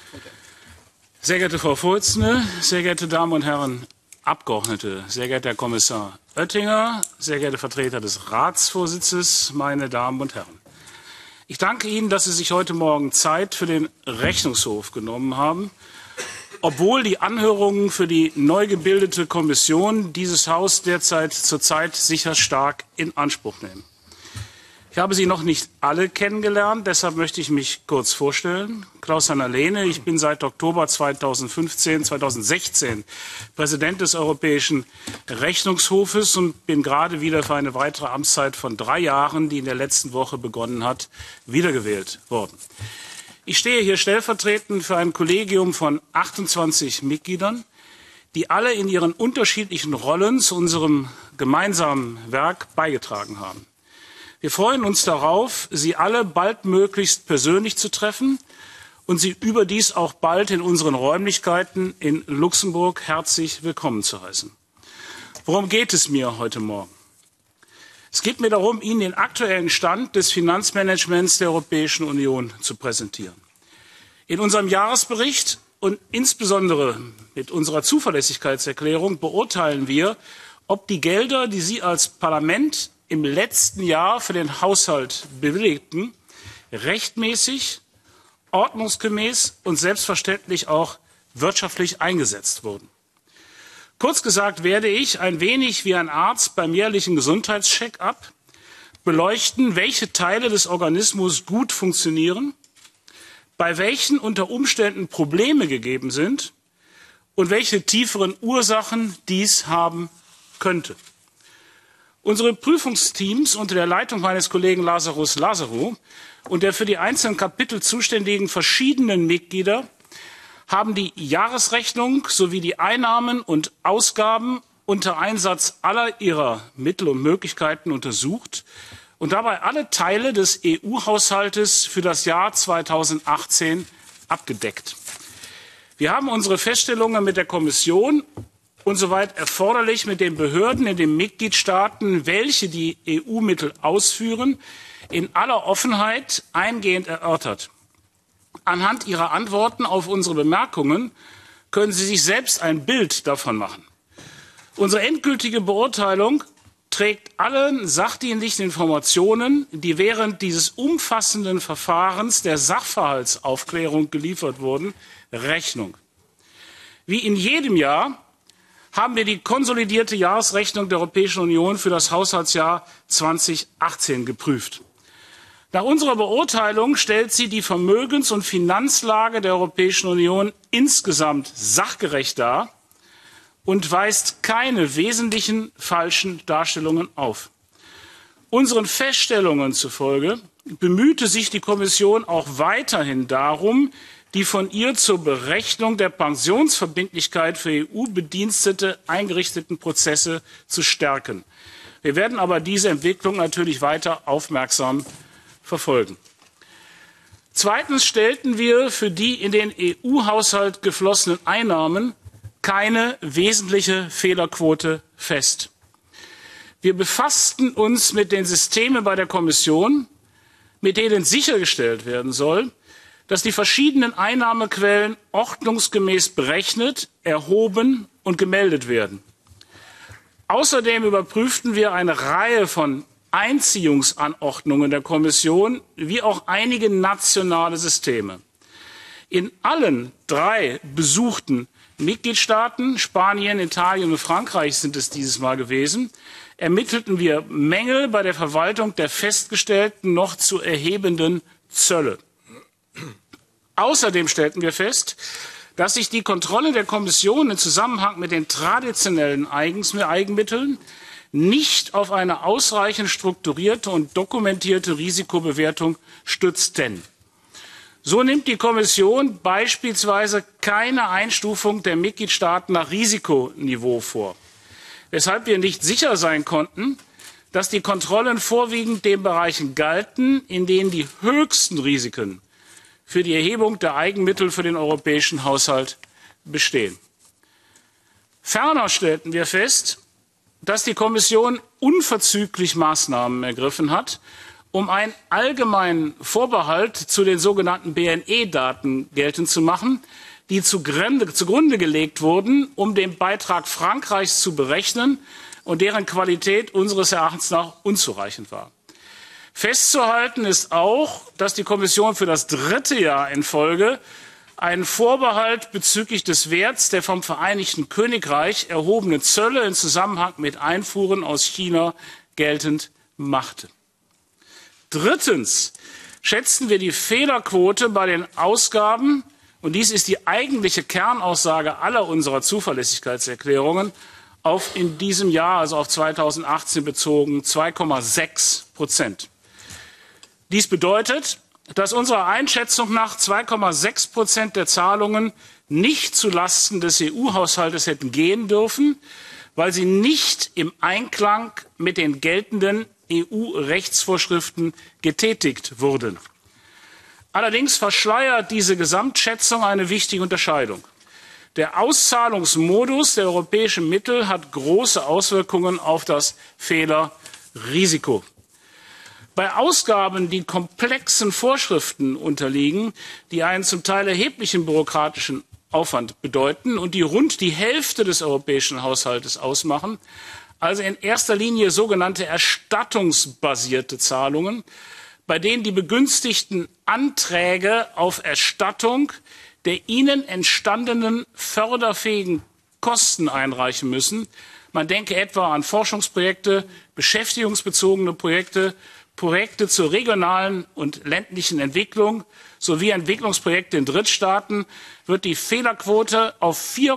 Sehr geehrte Frau Vorsitzende, sehr geehrte Damen und Herren Abgeordnete, sehr geehrter Herr Kommissar Oettinger, sehr geehrte Vertreter des Ratsvorsitzes, meine Damen und Herren. Ich danke Ihnen, dass Sie sich heute Morgen Zeit für den Rechnungshof genommen haben, obwohl die Anhörungen für die neu gebildete Kommission dieses Haus zurzeit sicher stark in Anspruch nehmen. Ich habe Sie noch nicht alle kennengelernt, deshalb möchte ich mich kurz vorstellen. Klaus-Heiner Lehne, ich bin seit Oktober 2016 Präsident des Europäischen Rechnungshofes und bin gerade wieder für eine weitere Amtszeit von 3 Jahren, die in der letzten Woche begonnen hat, wiedergewählt worden. Ich stehe hier stellvertretend für ein Kollegium von 28 Mitgliedern, die alle in ihren unterschiedlichen Rollen zu unserem gemeinsamen Werk beigetragen haben. Wir freuen uns darauf, Sie alle baldmöglichst persönlich zu treffen und Sie überdies auch bald in unseren Räumlichkeiten in Luxemburg herzlich willkommen zu heißen. Worum geht es mir heute Morgen? Es geht mir darum, Ihnen den aktuellen Stand des Finanzmanagements der Europäischen Union zu präsentieren. In unserem Jahresbericht und insbesondere mit unserer Zuverlässigkeitserklärung beurteilen wir, ob die Gelder, die Sie als Parlament im letzten Jahr für den Haushalt bewilligten, rechtmäßig, ordnungsgemäß und selbstverständlich auch wirtschaftlich eingesetzt wurden. Kurz gesagt werde ich ein wenig wie ein Arzt beim jährlichen Gesundheitscheck-up beleuchten, welche Teile des Organismus gut funktionieren, bei welchen unter Umständen Probleme gegeben sind und welche tieferen Ursachen dies haben könnte. Unsere Prüfungsteams unter der Leitung meines Kollegen Lazarus Lazarou und der für die einzelnen Kapitel zuständigen verschiedenen Mitglieder haben die Jahresrechnung sowie die Einnahmen und Ausgaben unter Einsatz aller ihrer Mittel und Möglichkeiten untersucht und dabei alle Teile des EU-Haushaltes für das Jahr 2018 abgedeckt. Wir haben unsere Feststellungen mit der Kommission und soweit erforderlich mit den Behörden in den Mitgliedstaaten, welche die EU-Mittel ausführen, in aller Offenheit eingehend erörtert. Anhand Ihrer Antworten auf unsere Bemerkungen können Sie sich selbst ein Bild davon machen. Unsere endgültige Beurteilung trägt allen sachdienlichen Informationen, die während dieses umfassenden Verfahrens der Sachverhaltsaufklärung geliefert wurden, Rechnung. Wie in jedem Jahr haben wir die konsolidierte Jahresrechnung der Europäischen Union für das Haushaltsjahr 2018 geprüft. Nach unserer Beurteilung stellt sie die Vermögens- und Finanzlage der Europäischen Union insgesamt sachgerecht dar und weist keine wesentlichen falschen Darstellungen auf. Unseren Feststellungen zufolge bemühte sich die Kommission auch weiterhin darum, die von ihr zur Berechnung der Pensionsverbindlichkeit für EU-Bedienstete eingerichteten Prozesse zu stärken. Wir werden aber diese Entwicklung natürlich weiter aufmerksam verfolgen. Zweitens stellten wir für die in den EU-Haushalt geflossenen Einnahmen keine wesentliche Fehlerquote fest. Wir befassten uns mit den Systemen bei der Kommission, mit denen sichergestellt werden soll, dass die verschiedenen Einnahmequellen ordnungsgemäß berechnet, erhoben und gemeldet werden. Außerdem überprüften wir eine Reihe von Einziehungsanordnungen der Kommission wie auch einige nationale Systeme. In allen 3 besuchten Mitgliedstaaten, Spanien, Italien und Frankreich sind es dieses Mal gewesen, ermittelten wir Mängel bei der Verwaltung der festgestellten noch zu erhebenden Zölle. Außerdem stellten wir fest, dass sich die Kontrolle der Kommission im Zusammenhang mit den traditionellen Eigenmitteln nicht auf eine ausreichend strukturierte und dokumentierte Risikobewertung stützten. So nimmt die Kommission beispielsweise keine Einstufung der Mitgliedstaaten nach Risikoniveau vor, weshalb wir nicht sicher sein konnten, dass die Kontrollen vorwiegend den Bereichen galten, in denen die höchsten Risiken für die Erhebung der Eigenmittel für den europäischen Haushalt bestehen. Ferner stellten wir fest, dass die Kommission unverzüglich Maßnahmen ergriffen hat, um einen allgemeinen Vorbehalt zu den sogenannten BNE-Daten geltend zu machen, die zugrunde gelegt wurden, um den Beitrag Frankreichs zu berechnen und deren Qualität unseres Erachtens nach unzureichend war. Festzuhalten ist auch, dass die Kommission für das 3. Jahr in Folge einen Vorbehalt bezüglich des Werts der vom Vereinigten Königreich erhobenen Zölle in Zusammenhang mit Einfuhren aus China geltend machte. Drittens schätzen wir die Fehlerquote bei den Ausgaben, und dies ist die eigentliche Kernaussage aller unserer Zuverlässigkeitserklärungen, auf in diesem Jahr, also auf 2018 bezogen, 2,6%. Dies bedeutet, dass unserer Einschätzung nach 2,6% der Zahlungen nicht zulasten des EU-Haushaltes hätten gehen dürfen, weil sie nicht im Einklang mit den geltenden EU-Rechtsvorschriften getätigt wurden. Allerdings verschleiert diese Gesamtschätzung eine wichtige Unterscheidung. Der Auszahlungsmodus der europäischen Mittel hat große Auswirkungen auf das Fehlerrisiko. Bei Ausgaben, die komplexen Vorschriften unterliegen, die einen zum Teil erheblichen bürokratischen Aufwand bedeuten und die rund die Hälfte des europäischen Haushaltes ausmachen, also in erster Linie sogenannte erstattungsbasierte Zahlungen, bei denen die Begünstigten Anträge auf Erstattung der ihnen entstandenen förderfähigen Kosten einreichen müssen. Man denke etwa an Forschungsprojekte, beschäftigungsbezogene Projekte, Projekte zur regionalen und ländlichen Entwicklung sowie Entwicklungsprojekte in Drittstaaten, wird die Fehlerquote auf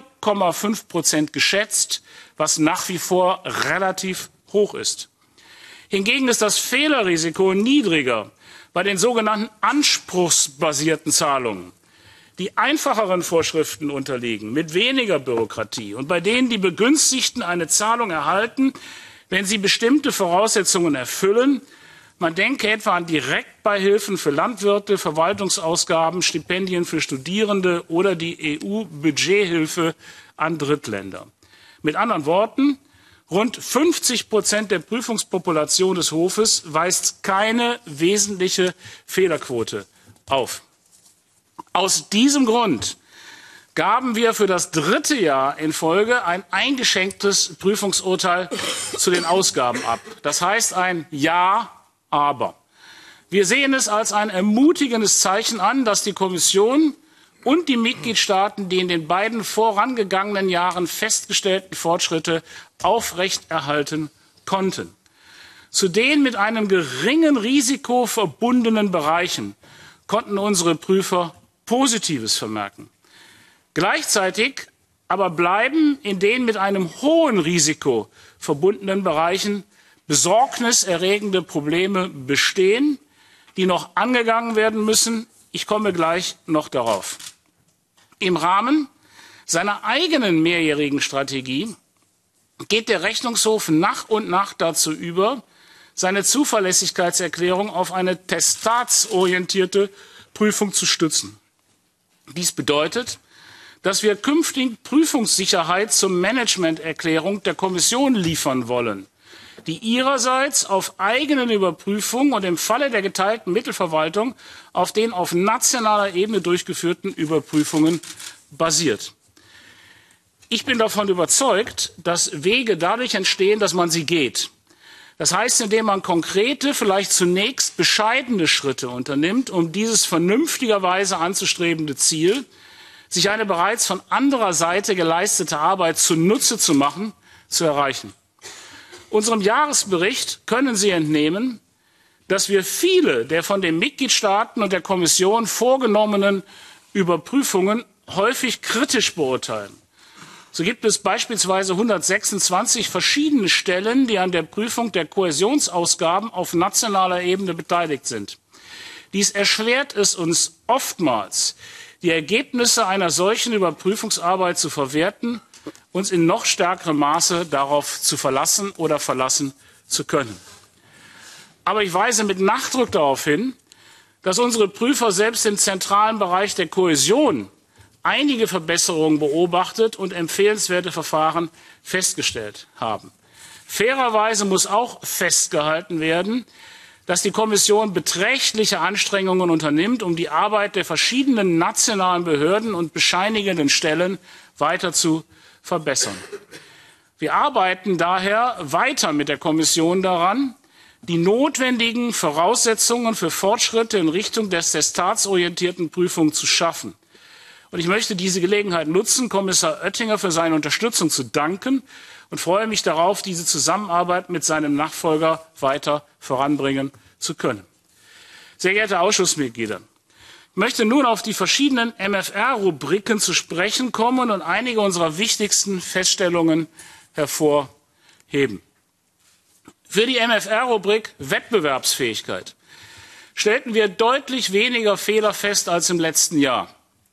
4,5% geschätzt, was nach wie vor relativ hoch ist. Hingegen ist das Fehlerrisiko niedriger bei den sogenannten anspruchsbasierten Zahlungen, die einfacheren Vorschriften unterliegen, mit weniger Bürokratie und bei denen die Begünstigten eine Zahlung erhalten, wenn sie bestimmte Voraussetzungen erfüllen. Man denke etwa an Direktbeihilfen für Landwirte, Verwaltungsausgaben, Stipendien für Studierende oder die EU-Budgethilfe an Drittländer. Mit anderen Worten, rund 50% der Prüfungspopulation des Hofes weist keine wesentliche Fehlerquote auf. Aus diesem Grund gaben wir für das 3. Jahr in Folge ein eingeschränktes Prüfungsurteil zu den Ausgaben ab. Das heißt ein Ja, aber. Wir sehen es als ein ermutigendes Zeichen an, dass die Kommission und die Mitgliedstaaten die in den beiden vorangegangenen Jahren festgestellten Fortschritte aufrechterhalten konnten. Zu den mit einem geringen Risiko verbundenen Bereichen konnten unsere Prüfer Positives vermerken. Gleichzeitig aber bleiben in den mit einem hohen Risiko verbundenen Bereichen besorgniserregende Probleme bestehen, die noch angegangen werden müssen. Ich komme gleich noch darauf. Im Rahmen seiner eigenen mehrjährigen Strategie geht der Rechnungshof nach und nach dazu über, seine Zuverlässigkeitserklärung auf eine testatsorientierte Prüfung zu stützen. Dies bedeutet, dass wir künftig Prüfungssicherheit zur Managementerklärung der Kommission liefern wollen, die ihrerseits auf eigenen Überprüfungen und im Falle der geteilten Mittelverwaltung auf den auf nationaler Ebene durchgeführten Überprüfungen basiert. Ich bin davon überzeugt, dass Wege dadurch entstehen, dass man sie geht. Das heißt, indem man konkrete, vielleicht zunächst bescheidene Schritte unternimmt, um dieses vernünftigerweise anzustrebende Ziel, sich eine bereits von anderer Seite geleistete Arbeit zunutze zu machen, zu erreichen. Unserem Jahresbericht können Sie entnehmen, dass wir viele der von den Mitgliedstaaten und der Kommission vorgenommenen Überprüfungen häufig kritisch beurteilen. So gibt es beispielsweise 126 verschiedene Stellen, die an der Prüfung der Kohäsionsausgaben auf nationaler Ebene beteiligt sind. Dies erschwert es uns oftmals, die Ergebnisse einer solchen Überprüfungsarbeit zu verwerten, uns in noch stärkerem Maße darauf zu verlassen oder verlassen zu können. Aber ich weise mit Nachdruck darauf hin, dass unsere Prüfer selbst im zentralen Bereich der Kohäsion einige Verbesserungen beobachtet und empfehlenswerte Verfahren festgestellt haben. Fairerweise muss auch festgehalten werden, dass die Kommission beträchtliche Anstrengungen unternimmt, um die Arbeit der verschiedenen nationalen Behörden und bescheinigenden Stellen weiter zu verbessern. Wir arbeiten daher weiter mit der Kommission daran, die notwendigen Voraussetzungen für Fortschritte in Richtung der testatsorientierten Prüfung zu schaffen. Und ich möchte diese Gelegenheit nutzen, Kommissar Oettinger für seine Unterstützung zu danken und freue mich darauf, diese Zusammenarbeit mit seinem Nachfolger weiter voranbringen zu können. Sehr geehrte Ausschussmitglieder, ich möchte nun auf die verschiedenen MFR-Rubriken zu sprechen kommen und einige unserer wichtigsten Feststellungen hervorheben. Für die MFR-Rubrik Wettbewerbsfähigkeit stellten wir deutlich weniger Fehler fest als im letzten Jahr.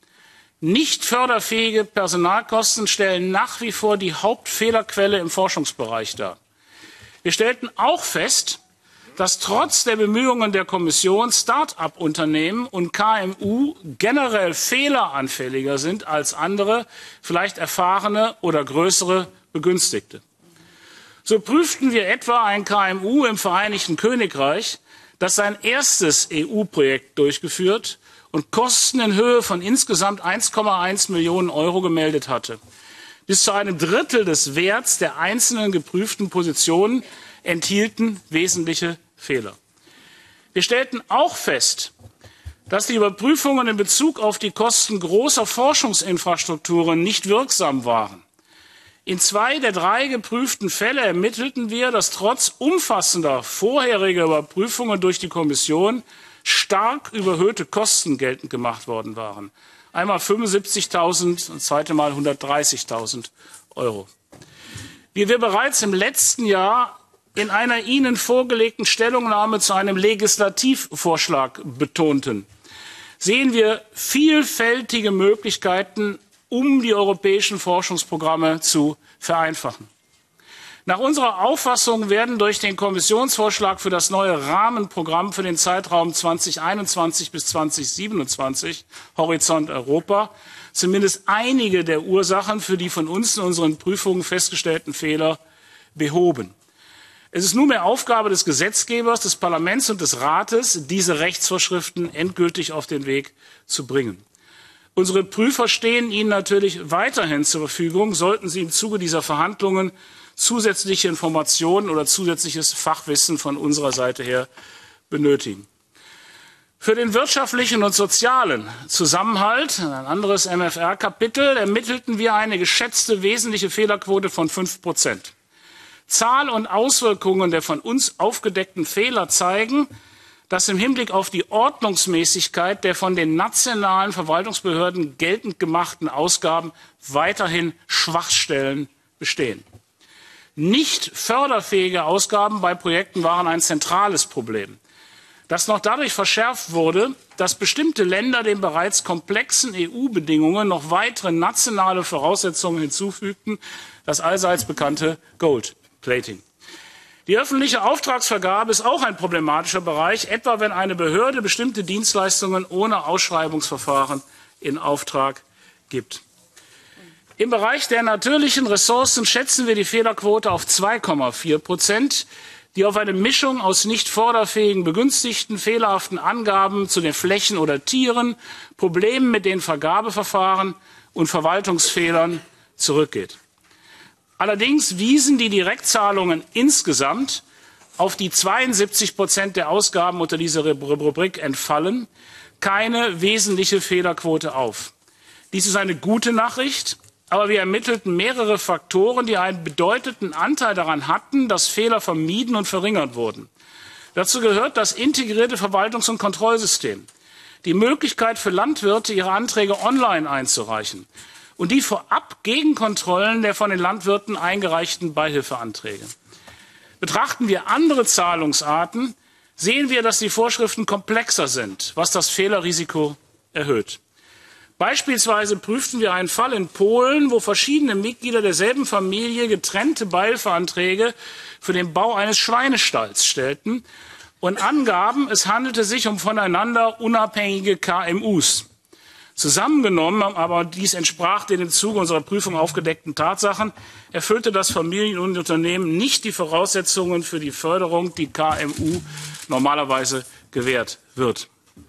Nicht förderfähige Personalkosten stellen nach wie vor die Hauptfehlerquelle im Forschungsbereich dar. Wir stellten auch fest, dass trotz der Bemühungen der Kommission Start-up-Unternehmen und KMU generell fehleranfälliger sind als andere, vielleicht erfahrene oder größere Begünstigte. So prüften wir etwa ein KMU im Vereinigten Königreich, das sein erstes EU-Projekt durchgeführt und Kosten in Höhe von insgesamt 1,1 Millionen Euro gemeldet hatte. Bis zu einem Drittel des Werts der einzelnen geprüften Positionen enthielten wesentliche Fehler. Wir stellten auch fest, dass die Überprüfungen in Bezug auf die Kosten großer Forschungsinfrastrukturen nicht wirksam waren. In 2 der 3 geprüften Fälle ermittelten wir, dass trotz umfassender vorheriger Überprüfungen durch die Kommission stark überhöhte Kosten geltend gemacht worden waren. Einmal 75.000 und zweite Mal 130.000 Euro. Wie wir bereits im letzten Jahr in einer Ihnen vorgelegten Stellungnahme zu einem Legislativvorschlag betonten, sehen wir vielfältige Möglichkeiten, um die europäischen Forschungsprogramme zu vereinfachen. Nach unserer Auffassung werden durch den Kommissionsvorschlag für das neue Rahmenprogramm für den Zeitraum 2021 bis 2027, Horizont Europa, zumindest einige der Ursachen für die von uns in unseren Prüfungen festgestellten Fehler behoben. Es ist nunmehr Aufgabe des Gesetzgebers, des Parlaments und des Rates, diese Rechtsvorschriften endgültig auf den Weg zu bringen. Unsere Prüfer stehen Ihnen natürlich weiterhin zur Verfügung, sollten Sie im Zuge dieser Verhandlungen zusätzliche Informationen oder zusätzliches Fachwissen von unserer Seite her benötigen. Für den wirtschaftlichen und sozialen Zusammenhalt, ein anderes MFR-Kapitel, ermittelten wir eine geschätzte wesentliche Fehlerquote von 5%. Zahl und Auswirkungen der von uns aufgedeckten Fehler zeigen, dass im Hinblick auf die Ordnungsmäßigkeit der von den nationalen Verwaltungsbehörden geltend gemachten Ausgaben weiterhin Schwachstellen bestehen. Nicht förderfähige Ausgaben bei Projekten waren ein zentrales Problem, das noch dadurch verschärft wurde, dass bestimmte Länder den bereits komplexen EU-Bedingungen noch weitere nationale Voraussetzungen hinzufügten, das allseits bekannte Gold-Plating. Die öffentliche Auftragsvergabe ist auch ein problematischer Bereich, etwa wenn eine Behörde bestimmte Dienstleistungen ohne Ausschreibungsverfahren in Auftrag gibt. Im Bereich der natürlichen Ressourcen schätzen wir die Fehlerquote auf 2,4%, die auf eine Mischung aus nicht förderfähigen Begünstigten, fehlerhaften Angaben zu den Flächen oder Tieren, Problemen mit den Vergabeverfahren und Verwaltungsfehlern zurückgeht. Allerdings wiesen die Direktzahlungen insgesamt auf die 72% der Ausgaben unter dieser Rubrik entfallen, keine wesentliche Fehlerquote auf. Dies ist eine gute Nachricht, aber wir ermittelten mehrere Faktoren, die einen bedeutenden Anteil daran hatten, dass Fehler vermieden und verringert wurden. Dazu gehört das integrierte Verwaltungs- und Kontrollsystem, die Möglichkeit für Landwirte, ihre Anträge online einzureichen und die Vorab-Gegenkontrollen der von den Landwirten eingereichten Beihilfeanträge. Betrachten wir andere Zahlungsarten, sehen wir, dass die Vorschriften komplexer sind, was das Fehlerrisiko erhöht. Beispielsweise prüften wir einen Fall in Polen, wo verschiedene Mitglieder derselben Familie getrennte Beihilfeanträge für den Bau eines Schweinestalls stellten und angaben, es handelte sich um voneinander unabhängige KMUs. Zusammengenommen, aber dies entsprach den im Zuge unserer Prüfung aufgedeckten Tatsachen, erfüllte das Familienunternehmen nicht die Voraussetzungen für die Förderung, die KMU normalerweise gewährt wird.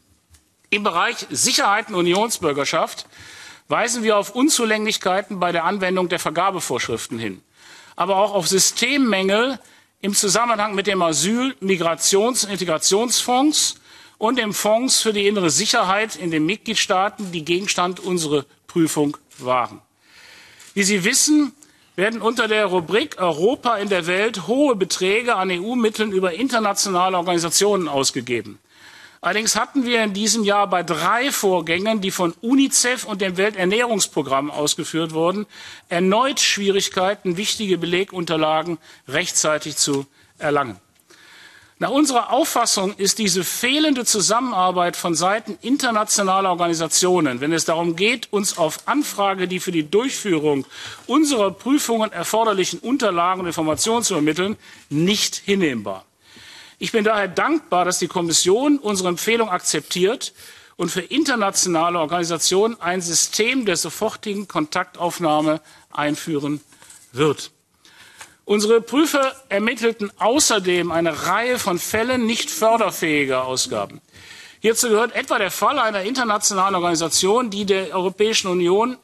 Im Bereich Sicherheit und Unionsbürgerschaft weisen wir auf Unzulänglichkeiten bei der Anwendung der Vergabevorschriften hin, aber auch auf Systemmängel im Zusammenhang mit dem Asyl-, Migrations- und Integrationsfonds und dem Fonds für die innere Sicherheit in den Mitgliedstaaten, die Gegenstand unserer Prüfung waren. Wie Sie wissen, werden unter der Rubrik Europa in der Welt hohe Beträge an EU-Mitteln über internationale Organisationen ausgegeben. Allerdings hatten wir in diesem Jahr bei 3 Vorgängen, die von UNICEF und dem Welternährungsprogramm ausgeführt wurden, erneut Schwierigkeiten, wichtige Belegunterlagen rechtzeitig zu erlangen. Nach unserer Auffassung ist diese fehlende Zusammenarbeit von Seiten internationaler Organisationen, wenn es darum geht, uns auf Anfrage die für die Durchführung unserer Prüfungen erforderlichen Unterlagen und Informationen zu ermitteln, nicht hinnehmbar. Ich bin daher dankbar, dass die Kommission unsere Empfehlung akzeptiert und für internationale Organisationen ein System der sofortigen Kontaktaufnahme einführen wird. Unsere Prüfer ermittelten außerdem eine Reihe von Fällen nicht förderfähiger Ausgaben. Hierzu gehört etwa der Fall einer internationalen Organisation, die der Europäischen Union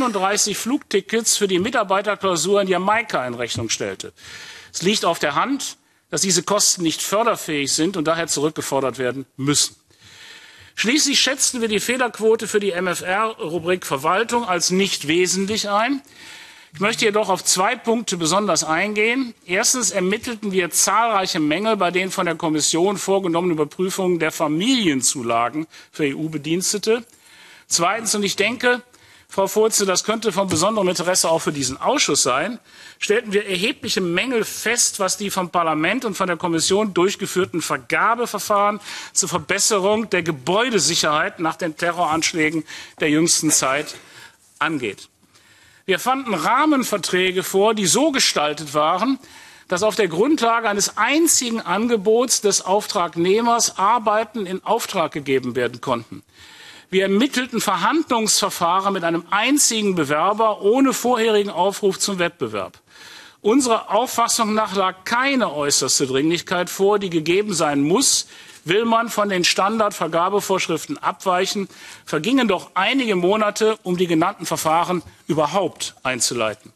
31 Flugtickets für die Mitarbeiterklausur in Jamaika in Rechnung stellte. Es liegt auf der Hand, dass diese Kosten nicht förderfähig sind und daher zurückgefordert werden müssen. Schließlich schätzten wir die Fehlerquote für die MFR-Rubrik Verwaltung als nicht wesentlich ein. Ich möchte jedoch auf 2 Punkte besonders eingehen. Erstens ermittelten wir zahlreiche Mängel bei den von der Kommission vorgenommenen Überprüfungen der Familienzulagen für EU-Bedienstete. Zweitens, und ich denke, Frau Vorsitzende, das könnte von besonderem Interesse auch für diesen Ausschuss sein, stellten wir erhebliche Mängel fest, was die vom Parlament und von der Kommission durchgeführten Vergabeverfahren zur Verbesserung der Gebäudesicherheit nach den Terroranschlägen der jüngsten Zeit angeht. Wir fanden Rahmenverträge vor, die so gestaltet waren, dass auf der Grundlage eines einzigen Angebots des Auftragnehmers Arbeiten in Auftrag gegeben werden konnten. Wir ermittelten Verhandlungsverfahren mit einem einzigen Bewerber ohne vorherigen Aufruf zum Wettbewerb. Unserer Auffassung nach lag keine äußerste Dringlichkeit vor, die gegeben sein muss. Will man von den Standardvergabevorschriften abweichen, vergingen doch einige Monate, um die genannten Verfahren überhaupt einzuleiten.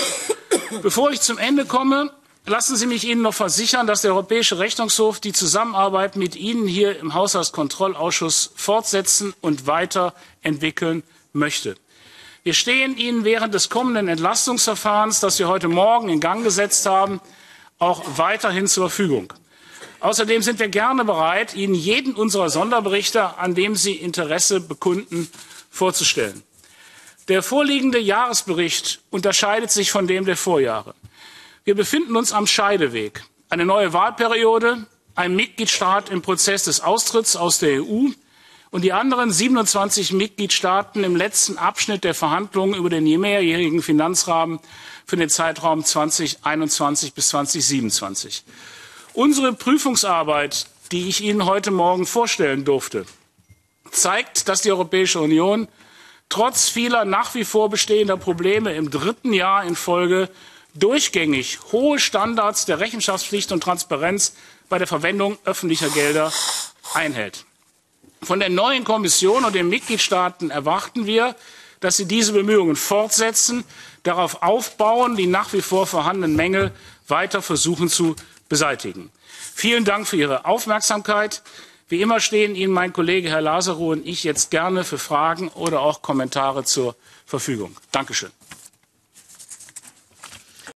Bevor ich zum Ende komme, lassen Sie mich Ihnen noch versichern, dass der Europäische Rechnungshof die Zusammenarbeit mit Ihnen hier im Haushaltskontrollausschuss fortsetzen und weiterentwickeln möchte. Wir stehen Ihnen während des kommenden Entlastungsverfahrens, das wir heute Morgen in Gang gesetzt haben, auch weiterhin zur Verfügung. Außerdem sind wir gerne bereit, Ihnen jeden unserer Sonderberichte, an dem Sie Interesse bekunden, vorzustellen. Der vorliegende Jahresbericht unterscheidet sich von dem der Vorjahre. Wir befinden uns am Scheideweg. Eine neue Wahlperiode, ein Mitgliedstaat im Prozess des Austritts aus der EU und die anderen 27 Mitgliedstaaten im letzten Abschnitt der Verhandlungen über den mehrjährigen Finanzrahmen für den Zeitraum 2021 bis 2027. Unsere Prüfungsarbeit, die ich Ihnen heute Morgen vorstellen durfte, zeigt, dass die Europäische Union trotz vieler nach wie vor bestehender Probleme im 3. Jahr in Folge durchgängig hohe Standards der Rechenschaftspflicht und Transparenz bei der Verwendung öffentlicher Gelder einhält. Von der neuen Kommission und den Mitgliedstaaten erwarten wir, dass sie diese Bemühungen fortsetzen, darauf aufbauen, die nach wie vor vorhandenen Mängel weiter versuchen zu beseitigen. Vielen Dank für Ihre Aufmerksamkeit. Wie immer stehen Ihnen mein Kollege Herr Lazarou und ich jetzt gerne für Fragen oder auch Kommentare zur Verfügung. Dankeschön.